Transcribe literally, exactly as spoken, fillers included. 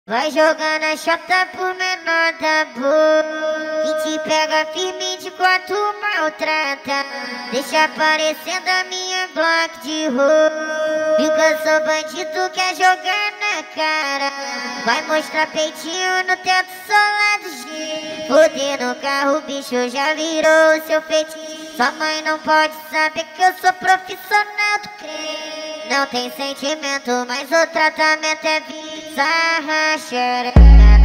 Vai jogando a chota por menor da boa, que te pega firme de quatro maltrata. Deixa aparecendo a minha Glock de roupa. Viu que eu sou bandido, quer jogar na cara. Vai mostrar peitinho no teto solado de foder no carro, o bicho já virou seu feitiço. Sua mãe não pode saber que eu sou profissional do crime. Não tem sentimento, mas o tratamento é vida. Sarra, xereca.